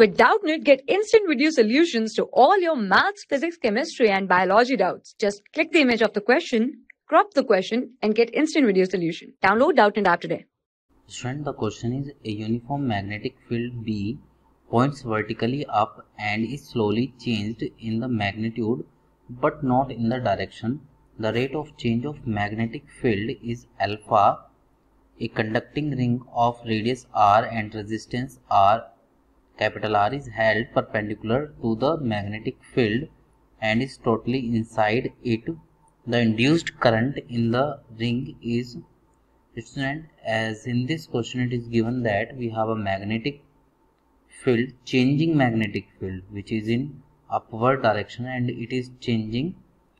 With Doubtnut, get instant video solutions to all your maths, physics, chemistry, and biology doubts. Just click the image of the question, crop the question, and get instant video solution. Download Doubtnut app today. Student, the question is a uniform magnetic field B points vertically up and is slowly changed in the magnitude but not in the direction. The rate of change of magnetic field is alpha. A conducting ring of radius r and resistance r, capital R, is held perpendicular to the magnetic field and is totally inside it. The induced current in the ring is, student, as in this question it is given that we have a magnetic field, changing magnetic field, which is in upward direction and it is changing.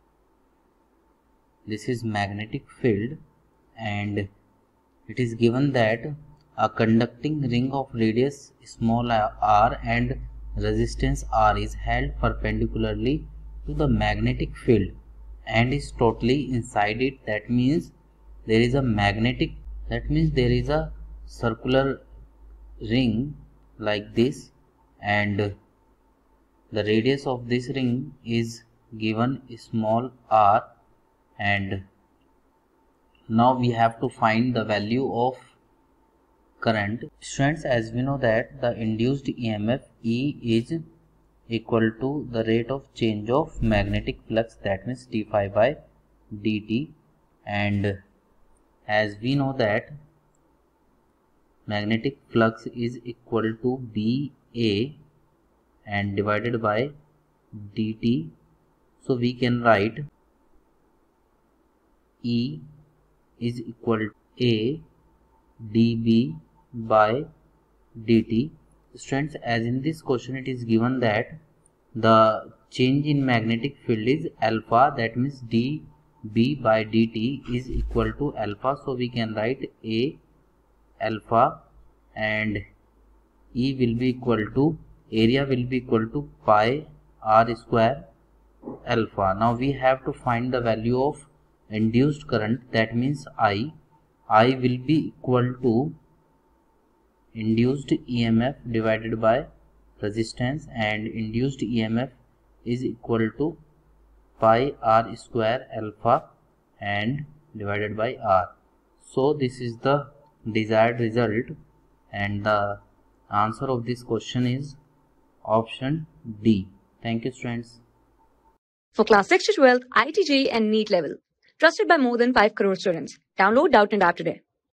This is magnetic field and it is given that a conducting ring of radius small r and resistance r is held perpendicularly to the magnetic field and is totally inside it. That means there is a circular ring like this, and the radius of this ring is given small r, and now we have to find the value of current. Students, as we know that the induced EMF E is equal to the rate of change of magnetic flux, that means d phi by dt, and as we know that magnetic flux is equal to BA and divided by dt, so we can write E is equal to A dB by dt. Students, as in this question it is given that the change in magnetic field is alpha, that means dB by dt is equal to alpha, so we can write A alpha and E will be equal to, area will be equal to pi r square alpha. Now we have to find the value of induced current, that means I will be equal to induced EMF divided by resistance, and induced EMF is equal to pi r square alpha and divided by r. So this is the desired result, and the answer of this question is option D. Thank you, students. For class 6 to 12, IIT JEE and NEET level. Trusted by more than 5 crore students. Download Doubtnut app today.